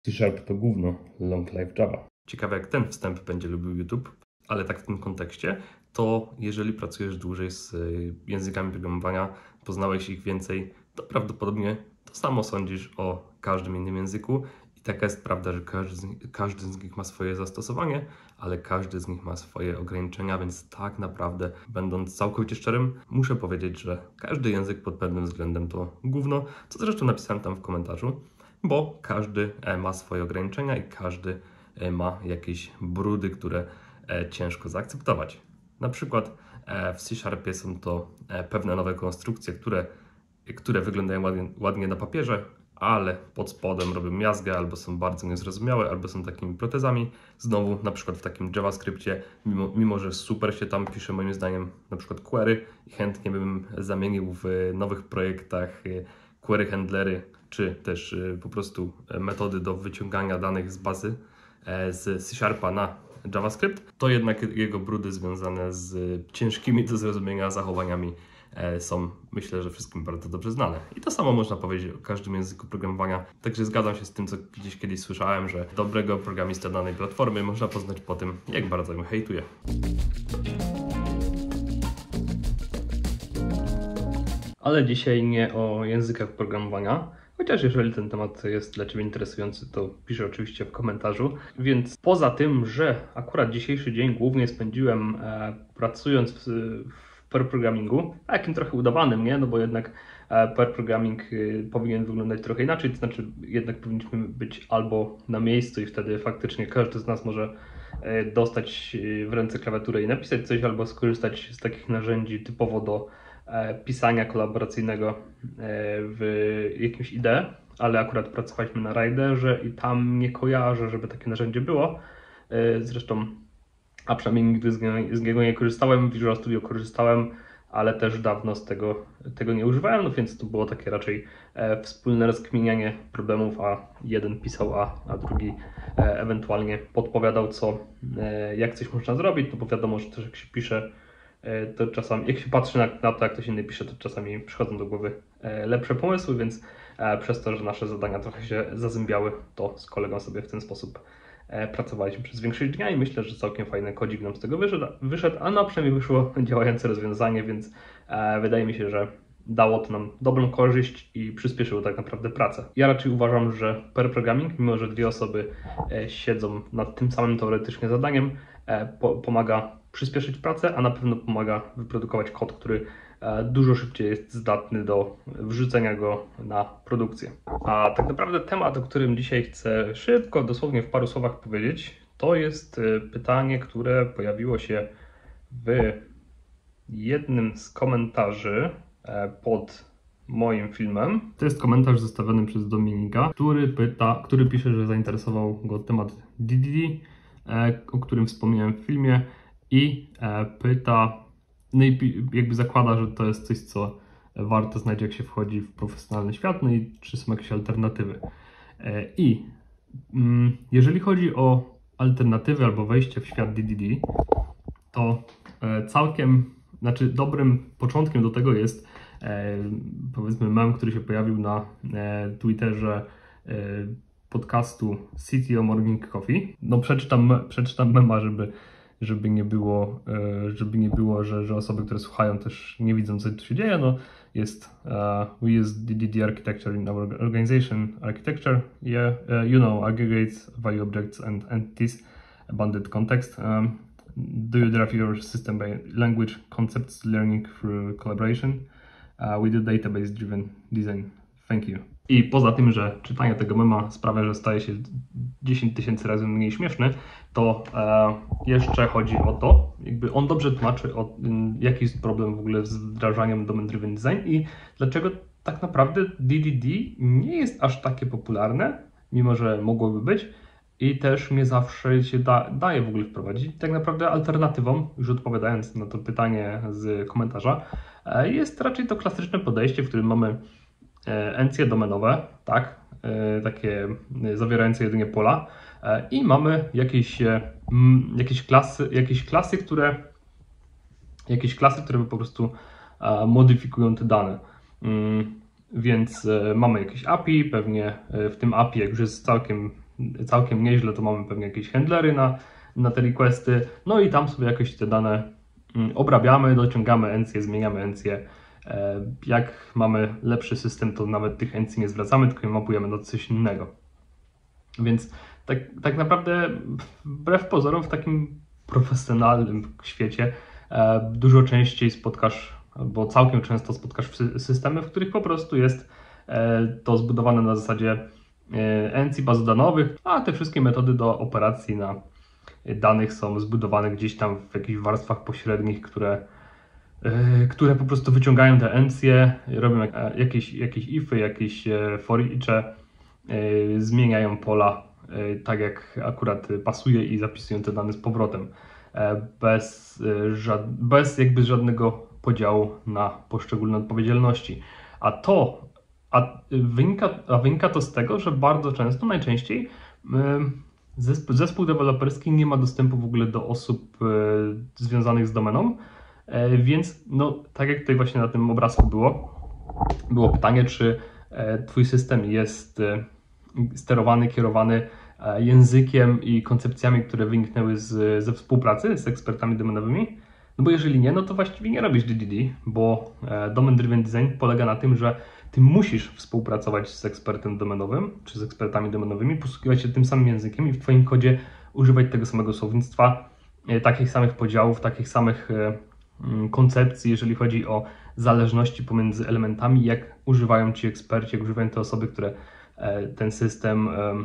C# to gówno, long life Java. Ciekawe jak ten wstęp będzie lubił YouTube, ale tak w tym kontekście, to jeżeli pracujesz dłużej z językami programowania, poznałeś ich więcej, to prawdopodobnie to samo sądzisz o każdym innym języku. I taka jest prawda, że każdy z nich ma swoje zastosowanie, ale każdy z nich ma swoje ograniczenia, więc tak naprawdę, będąc całkowicie szczerym, muszę powiedzieć, że każdy język pod pewnym względem to gówno, co zresztą napisałem tam w komentarzu, bo każdy ma swoje ograniczenia i każdy ma jakieś brudy, które ciężko zaakceptować. Na przykład w C# są to pewne nowe konstrukcje, które wyglądają ładnie na papierze, ale pod spodem robią miazgę, albo są bardzo niezrozumiałe, albo są takimi protezami. Znowu, na przykład w takim JavaScriptie, mimo że super się tam pisze moim zdaniem na przykład query i chętnie bym zamienił w nowych projektach query handlery, czy też po prostu metody do wyciągania danych z bazy z C# na JavaScript, to jednak jego brudy związane z ciężkimi do zrozumienia zachowaniami są, myślę, że wszystkim bardzo dobrze znane. I to samo można powiedzieć o każdym języku programowania. Także zgadzam się z tym, co gdzieś kiedyś słyszałem, że dobrego programistę danej platformy można poznać po tym, jak bardzo ją hejtuje. Ale dzisiaj nie o językach programowania. Chociaż jeżeli ten temat jest dla Ciebie interesujący, to piszę oczywiście w komentarzu. Więc poza tym, że akurat dzisiejszy dzień głównie spędziłem pracując w pair programmingu, takim trochę udawanym, nie? No bo jednak pair programming powinien wyglądać trochę inaczej, to znaczy jednak powinniśmy być albo na miejscu i wtedy faktycznie każdy z nas może dostać w ręce klawiaturę i napisać coś, albo skorzystać z takich narzędzi typowo do pisania kolaboracyjnego w jakimś IDE, ale akurat pracowaliśmy na Riderze i tam nie kojarzę, żeby takie narzędzie było. Zresztą, a przynajmniej nigdy z niego nie korzystałem, w Visual Studio korzystałem, ale też dawno z tego nie używałem, no więc to było takie raczej wspólne rozkminianie problemów, a jeden pisał a drugi ewentualnie podpowiadał jak coś można zrobić, no bo wiadomo, że też jak się pisze, to czasami, jak się patrzy na to, jak ktoś inny pisze, to czasami przychodzą do głowy lepsze pomysły, więc przez to, że nasze zadania trochę się zazębiały, to z kolegą sobie w ten sposób pracowaliśmy przez większość dnia i myślę, że całkiem fajny kodzik nam z tego wyszedł, a no przynajmniej wyszło działające rozwiązanie, więc wydaje mi się, że dało to nam dobrą korzyść i przyspieszyło tak naprawdę pracę. Ja raczej uważam, że pair programming, mimo że dwie osoby siedzą nad tym samym teoretycznie zadaniem, pomaga przyspieszyć pracę, a na pewno pomaga wyprodukować kod, który dużo szybciej jest zdatny do wrzucenia go na produkcję. A tak naprawdę temat, o którym dzisiaj chcę szybko, dosłownie w paru słowach powiedzieć, to jest pytanie, które pojawiło się w jednym z komentarzy pod moim filmem. To jest komentarz zostawiony przez Dominika, który pisze, że zainteresował go temat DDD, o którym wspomniałem w filmie i pyta, no i jakby zakłada, że to jest coś, co warto znać, jak się wchodzi w profesjonalny świat, no i czy są jakieś alternatywy. I jeżeli chodzi o alternatywy albo wejście w świat DDD, to dobrym początkiem do tego jest powiedzmy mem, który się pojawił na Twitterze podcastu CTO Morning Coffee. No przeczytam mema, żeby nie było, że osoby, które słuchają, też nie widzą, co tu się dzieje. No jest we use DDD architecture in our organization architecture. Yeah, aggregates, value objects and entities, bounded context. Do you drive your system by language concepts learning through collaboration? We do database-driven design. Thank you. I poza tym, że czytanie tego mema sprawia, że staje się 10 000 razy mniej śmieszny, to jeszcze chodzi o to, jakby on dobrze tłumaczy, jaki jest problem w ogóle z wdrażaniem domain-driven design i dlaczego tak naprawdę DDD nie jest aż takie popularne, mimo że mogłoby być i też nie zawsze się daje w ogóle wprowadzić. Tak naprawdę alternatywą, już odpowiadając na to pytanie z komentarza, jest raczej to klasyczne podejście, w którym mamy encje domenowe, tak, takie zawierające jedynie pola i mamy jakieś klasy, które po prostu modyfikują te dane. Więc mamy jakieś API, pewnie w tym API, jak już jest całkiem całkiem nieźle, to mamy pewnie jakieś handlery na te requesty, no i tam sobie jakoś te dane obrabiamy, dociągamy encje, zmieniamy encje. Jak mamy lepszy system, to nawet tych encji nie zwracamy, tylko je mapujemy do coś innego. Więc tak naprawdę wbrew pozorom w takim profesjonalnym świecie dużo częściej spotkasz, albo całkiem często spotkasz systemy, w których po prostu jest to zbudowane na zasadzie encji baz danowych, a te wszystkie metody do operacji na danych są zbudowane gdzieś tam w jakichś warstwach pośrednich, które po prostu wyciągają te encje, robią jakieś ify, jakieś for each'e, zmieniają pola tak jak akurat pasuje i zapisują te dane z powrotem, bez jakby żadnego podziału na poszczególne odpowiedzialności. Wynika to z tego, że bardzo często, najczęściej zespół deweloperski nie ma dostępu w ogóle do osób związanych z domeną, więc no, tak jak tutaj właśnie na tym obrazku było pytanie, czy Twój system jest sterowany, kierowany językiem i koncepcjami, które wyniknęły ze współpracy z ekspertami domenowymi. No bo jeżeli nie, no to właściwie nie robisz DDD, bo Domain Driven Design polega na tym, że ty musisz współpracować z ekspertem domenowym, czy z ekspertami domenowymi, posługiwać się tym samym językiem i w Twoim kodzie używać tego samego słownictwa, takich samych podziałów, takich samych koncepcji, jeżeli chodzi o zależności pomiędzy elementami, jak używają ci eksperci, jak używają te osoby, które ten system,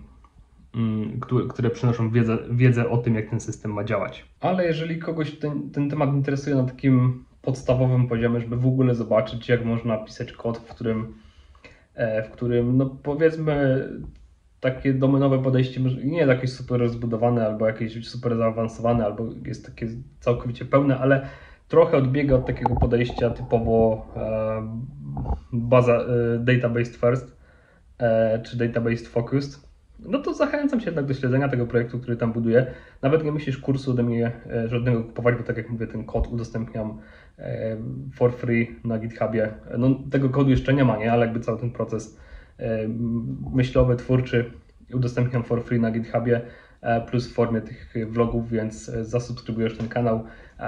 które przynoszą wiedzę o tym, jak ten system ma działać. Ale jeżeli kogoś ten temat interesuje na takim podstawowym poziomie, żeby w ogóle zobaczyć, jak można pisać kod, w którym no powiedzmy takie domenowe podejście nie jest jakieś super rozbudowane, albo jakieś super zaawansowane, albo jest takie całkowicie pełne, ale trochę odbiega od takiego podejścia typowo database first, czy database focused, no to zachęcam Cię jednak do śledzenia tego projektu, który tam buduję. Nawet nie musisz kursu ode mnie żadnego kupować, bo tak jak mówię, ten kod udostępniam for free na GitHubie. No, tego kodu jeszcze nie ma, nie? Ale jakby cały ten proces myślowy, twórczy udostępniam for free na GitHubie, plus w formie tych vlogów, więc zasubskrybujesz ten kanał,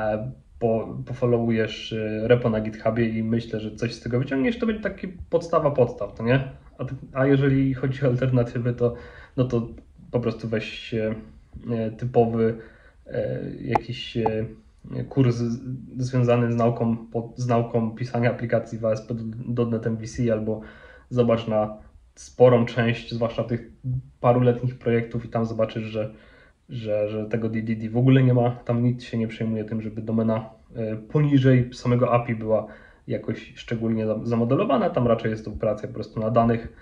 pofollowujesz repo na GitHubie i myślę, że coś z tego wyciągniesz, to będzie taki podstaw, to nie? A jeżeli chodzi o alternatywy, no to po prostu weź typowy jakiś kurs związany z nauką pisania aplikacji w ASP.NET MVC, albo zobacz na sporą część, zwłaszcza tych paruletnich projektów i tam zobaczysz, że tego DDD w ogóle nie ma, tam nic się nie przejmuje tym, żeby domena poniżej samego API była jakoś szczególnie zamodelowana, tam raczej jest to operacja po prostu na danych,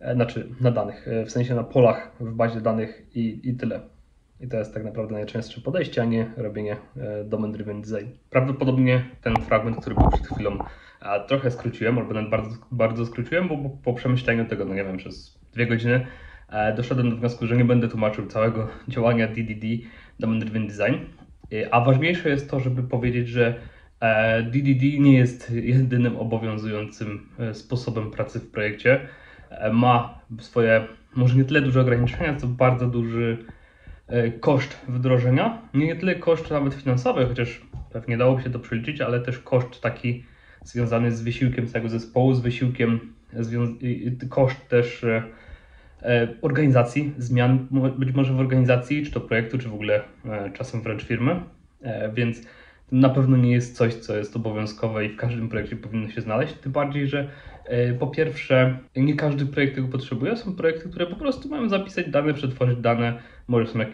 w sensie na polach w bazie danych i tyle. I to jest tak naprawdę najczęstsze podejście, a nie robienie Domain Driven Design. Prawdopodobnie ten fragment, który był przed chwilą, trochę skróciłem, albo nawet bardzo, bardzo skróciłem, bo po przemyśleniu tego, no nie wiem, przez 2 godziny doszedłem do wniosku, że nie będę tłumaczył całego działania DDD, Domain Driven Design. A ważniejsze jest to, żeby powiedzieć, że DDD nie jest jedynym obowiązującym sposobem pracy w projekcie. Ma swoje, może nie tyle duże ograniczenia, co bardzo duży koszt wdrożenia. Nie tyle koszt nawet finansowy, chociaż pewnie dałoby się to przeliczyć, ale też koszt taki związany z wysiłkiem całego zespołu, z wysiłkiem, koszt też organizacji, zmian być może w organizacji, czy to projektu, czy w ogóle czasem wręcz firmy, więc na pewno nie jest coś, co jest obowiązkowe i w każdym projekcie powinno się znaleźć, tym bardziej, że po pierwsze nie każdy projekt tego potrzebuje, są projekty, które po prostu mają zapisać dane, przetworzyć dane, może są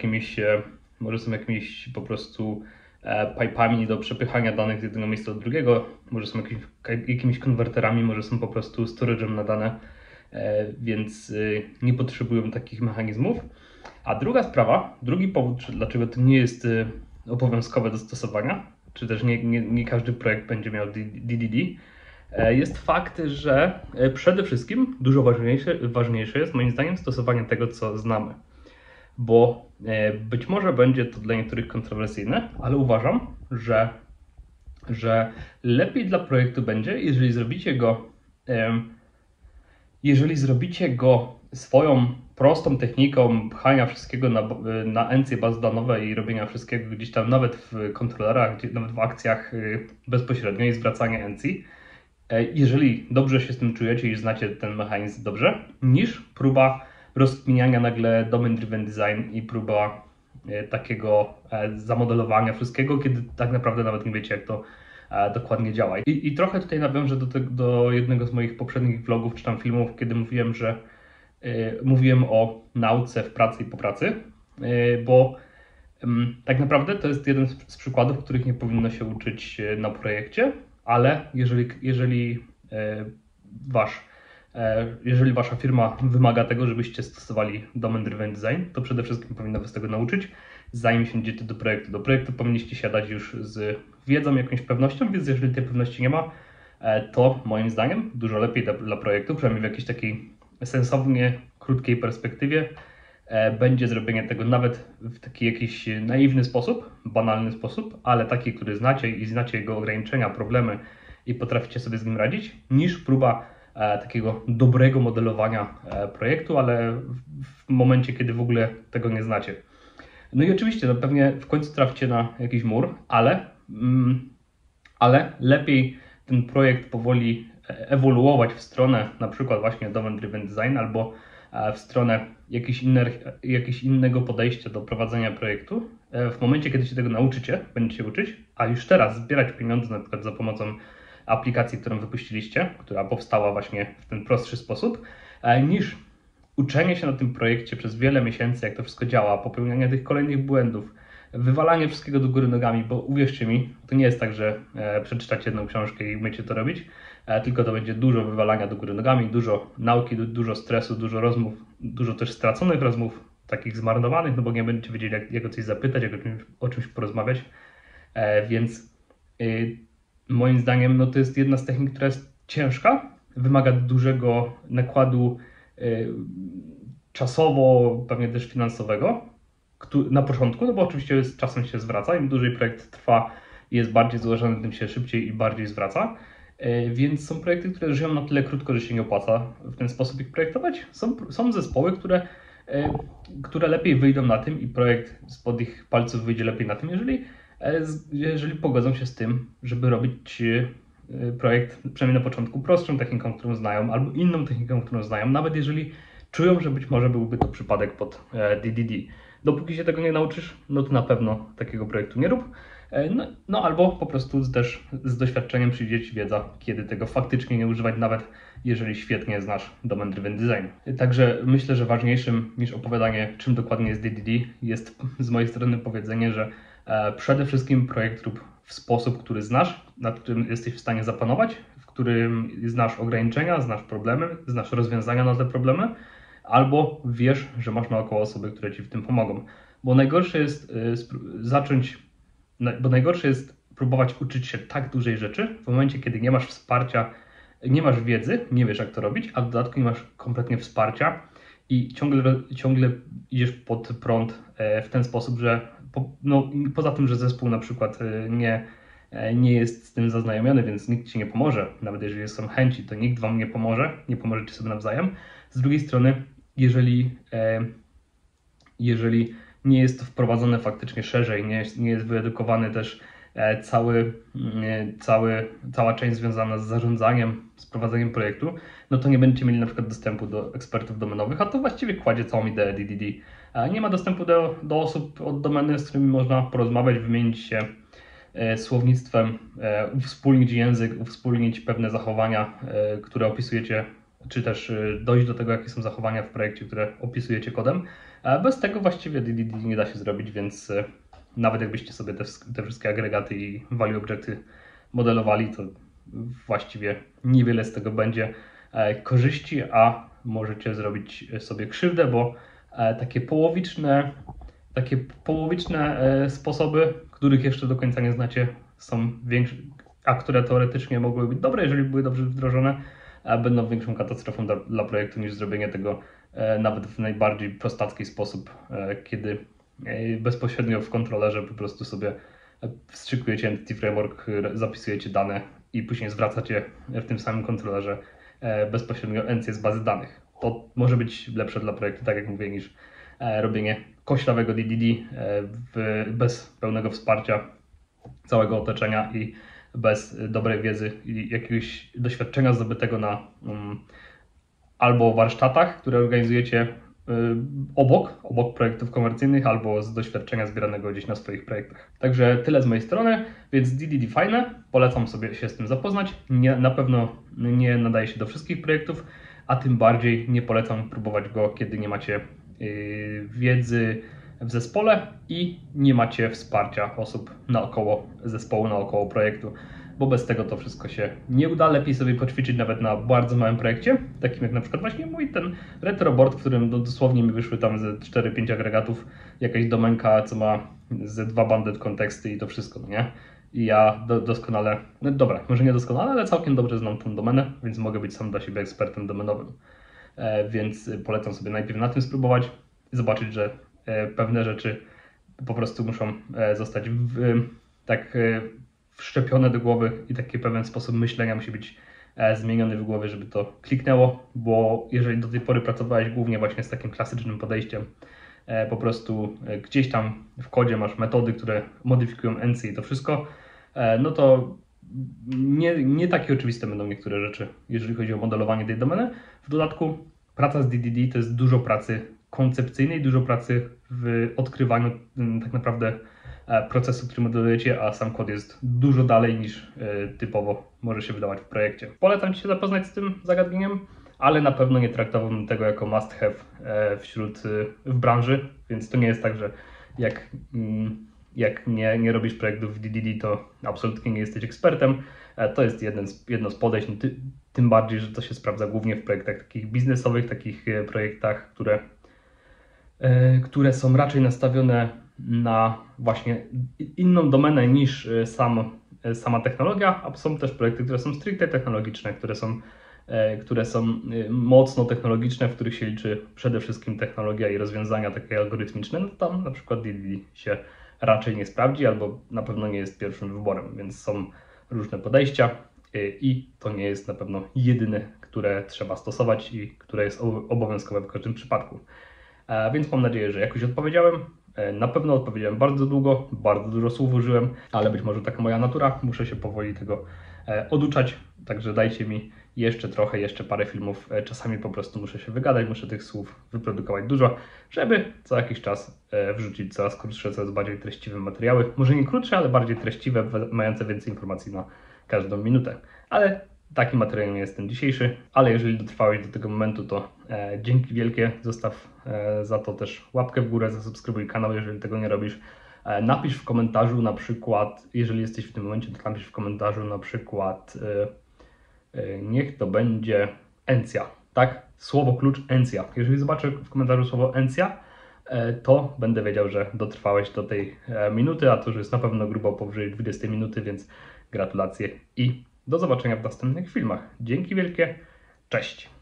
jakimiś po prostu pipami do przepychania danych z jednego miejsca do drugiego, może są jakimiś konwerterami, może są po prostu storage'em na dane, więc nie potrzebują takich mechanizmów. A druga sprawa, drugi powód, dlaczego to nie jest obowiązkowe do stosowania, czy też nie każdy projekt będzie miał DDD, jest fakt, że przede wszystkim dużo ważniejsze jest moim zdaniem stosowanie tego, co znamy. Bo być może będzie to dla niektórych kontrowersyjne, ale uważam, że lepiej dla projektu będzie, jeżeli zrobicie go swoją prostą techniką pchania wszystkiego na encje bazodanowe i robienia wszystkiego gdzieś tam, nawet w kontrolerach, nawet w akcjach bezpośrednio i zwracania encji, jeżeli dobrze się z tym czujecie i znacie ten mechanizm dobrze, niż próba rozkminiania nagle domain-driven design i próba takiego zamodelowania wszystkiego, kiedy tak naprawdę nawet nie wiecie, jak to dokładnie działa. I trochę tutaj nawiążę do jednego z moich poprzednich vlogów czy tam filmów, kiedy mówiłem, że mówiłem o nauce w pracy i po pracy, bo tak naprawdę to jest jeden z przykładów, których nie powinno się uczyć na projekcie, ale jeżeli wasza firma wymaga tego, żebyście stosowali domain-driven design, to przede wszystkim powinno was tego nauczyć, zanim siędziecie do projektu. Do projektu powinniście siadać już z wiedzą, jakąś pewnością, więc jeżeli tej pewności nie ma, to moim zdaniem dużo lepiej dla projektu, przynajmniej w jakiejś takiej sensownie krótkiej perspektywie, będzie zrobienie tego nawet w taki jakiś naiwny sposób, banalny sposób, ale taki, który znacie i znacie jego ograniczenia, problemy i potraficie sobie z nim radzić, niż próba takiego dobrego modelowania projektu, ale w momencie, kiedy w ogóle tego nie znacie. No i oczywiście, no pewnie w końcu traficie na jakiś mur, ale lepiej ten projekt powoli ewoluować w stronę na przykład właśnie domain-driven design albo w stronę jakiegoś innego podejścia do prowadzenia projektu. W momencie, kiedy się tego nauczycie, będziecie uczyć, a już teraz zbierać pieniądze na przykład za pomocą aplikacji, którą wypuściliście, która powstała właśnie w ten prostszy sposób, niż uczenie się na tym projekcie przez wiele miesięcy, jak to wszystko działa, popełnianie tych kolejnych błędów, wywalanie wszystkiego do góry nogami, bo uwierzcie mi, to nie jest tak, że przeczytacie jedną książkę i umiecie to robić, tylko to będzie dużo wywalania do góry nogami, dużo nauki, dużo stresu, dużo rozmów, dużo też straconych rozmów, takich zmarnowanych, no bo nie będziecie wiedzieli, jak o coś zapytać, jak o czymś porozmawiać, więc moim zdaniem no to jest jedna z technik, która jest ciężka, wymaga dużego nakładu czasowo, pewnie też finansowego na początku, no bo oczywiście z czasem się zwraca, im dłużej projekt trwa i jest bardziej złożony, tym się szybciej i bardziej zwraca, więc są projekty, które żyją na tyle krótko, że się nie opłaca w ten sposób ich projektować. Są zespoły, które lepiej wyjdą na tym i projekt spod ich palców wyjdzie lepiej na tym, jeżeli pogodzą się z tym, żeby robić projekt, przynajmniej na początku, prostszą techniką, którą znają, albo inną techniką, którą znają, nawet jeżeli czują, że być może byłby to przypadek pod DDD. Dopóki się tego nie nauczysz, no to na pewno takiego projektu nie rób. No albo po prostu też z doświadczeniem przyjdzie Ci wiedza, kiedy tego faktycznie nie używać, nawet jeżeli świetnie znasz domain-driven design. Także myślę, że ważniejszym niż opowiadanie, czym dokładnie jest DDD, jest z mojej strony powiedzenie, że przede wszystkim projekt rób w sposób, który znasz, nad którym jesteś w stanie zapanować, w którym znasz ograniczenia, znasz problemy, znasz rozwiązania na te problemy, albo wiesz, że masz naokoło osoby, które Ci w tym pomogą. Bo najgorsze jest próbować uczyć się tak dużej rzeczy w momencie, kiedy nie masz wsparcia, nie masz wiedzy, nie wiesz, jak to robić, a w dodatku nie masz kompletnie wsparcia i ciągle idziesz pod prąd w ten sposób, że poza tym, że zespół na przykład nie jest z tym zaznajomiony, więc nikt Ci nie pomoże, nawet jeżeli są chęci, to nikt Wam nie pomożecie sobie nawzajem. Z drugiej strony, jeżeli nie jest to wprowadzone faktycznie szerzej, nie jest wyedukowany też cała część związana z zarządzaniem, z prowadzeniem projektu, no to nie będziecie mieli na przykład dostępu do ekspertów domenowych, a to właściwie kładzie całą ideę DDD. Nie ma dostępu do osób od domeny, z którymi można porozmawiać, wymienić się słownictwem, uwspólnić język, uwspólnić pewne zachowania, które opisujecie, czy też dojść do tego, jakie są zachowania w projekcie, które opisujecie kodem. Bez tego właściwie DDD nie da się zrobić, więc nawet jakbyście sobie te wszystkie agregaty i value objecty modelowali, to właściwie niewiele z tego będzie korzyści, a możecie zrobić sobie krzywdę, bo takie połowiczne sposoby, których jeszcze do końca nie znacie, są większe, a które teoretycznie mogłyby być dobre, jeżeli były dobrze wdrożone, będą większą katastrofą dla projektu niż zrobienie tego nawet w najbardziej prostacki sposób, kiedy bezpośrednio w kontrolerze po prostu sobie wstrzykujecie Entity Framework, zapisujecie dane i później zwracacie w tym samym kontrolerze bezpośrednio encję z bazy danych. to może być lepsze dla projektu, tak jak mówię, niż robienie koślawego DDD bez pełnego wsparcia całego otoczenia i bez dobrej wiedzy i jakiegoś doświadczenia zdobytego na albo warsztatach, które organizujecie obok projektów komercyjnych, albo z doświadczenia zbieranego gdzieś na swoich projektach. Także tyle z mojej strony, więc DDD fajne, polecam sobie się z tym zapoznać. Na pewno nie nadaje się do wszystkich projektów, a tym bardziej nie polecam próbować go, kiedy nie macie wiedzy w zespole i nie macie wsparcia osób naokoło zespołu, naokoło projektu, bo bez tego to wszystko się nie uda. Lepiej sobie poćwiczyć nawet na bardzo małym projekcie, takim jak na przykład właśnie mój ten retroboard, w którym dosłownie mi wyszły tam ze 4-5 agregatów, jakaś domenka, co ma ze 2 banded konteksty i to wszystko, no nie? I ja doskonale, no dobra, może nie doskonale, ale całkiem dobrze znam tą domenę, więc mogę być sam dla siebie ekspertem domenowym. Więc polecam sobie najpierw na tym spróbować i zobaczyć, że pewne rzeczy po prostu muszą zostać wszczepione do głowy i taki pewien sposób myślenia musi być zmieniony w głowie, żeby to kliknęło, bo jeżeli do tej pory pracowałeś głównie właśnie z takim klasycznym podejściem, po prostu gdzieś tam w kodzie masz metody, które modyfikują ency i to wszystko, no to nie takie oczywiste będą niektóre rzeczy, jeżeli chodzi o modelowanie tej domeny. W dodatku praca z DDD to jest dużo pracy koncepcyjnej, dużo pracy w odkrywaniu tak naprawdę procesu, który modelujecie, a sam kod jest dużo dalej niż typowo może się wydawać w projekcie. Polecam Ci się zapoznać z tym zagadnieniem, ale na pewno nie traktowałbym tego jako must have w branży, więc to nie jest tak, że jak nie robisz projektów w DDD, to absolutnie nie jesteś ekspertem. To jest jedno z podejść, tym bardziej, że to się sprawdza głównie w projektach takich biznesowych, takich projektach, które są raczej nastawione na właśnie inną domenę niż sama technologia, a są też projekty, które są stricte technologiczne, które są mocno technologiczne, w których się liczy przede wszystkim technologia i rozwiązania takie algorytmiczne, no to tam na przykład DDD się raczej nie sprawdzi, albo na pewno nie jest pierwszym wyborem, więc są różne podejścia i to nie jest na pewno jedyne, które trzeba stosować i które jest obowiązkowe w każdym przypadku. Więc mam nadzieję, że jakoś odpowiedziałem. Na pewno odpowiedziałem bardzo długo, bardzo dużo słów użyłem, ale być może taka moja natura, muszę się powoli tego oduczać, także dajcie mi jeszcze trochę, jeszcze parę filmów, czasami po prostu muszę się wygadać, muszę tych słów wyprodukować dużo, żeby co jakiś czas wrzucić coraz krótsze, coraz bardziej treściwe materiały, może nie krótsze, ale bardziej treściwe, mające więcej informacji na każdą minutę, ale taki materiał nie jest ten dzisiejszy, ale jeżeli dotrwałeś do tego momentu, to dzięki wielkie, zostaw za to też łapkę w górę, zasubskrybuj kanał, jeżeli tego nie robisz. Napisz w komentarzu na przykład, jeżeli jesteś w tym momencie, to napisz w komentarzu na przykład niech to będzie Encja, tak? Słowo klucz Encja. Jeżeli zobaczę w komentarzu słowo Encja, to będę wiedział, że dotrwałeś do tej minuty, a to już jest na pewno grubo powyżej 20 minuty, więc gratulacje i do zobaczenia w następnych filmach. Dzięki wielkie, cześć!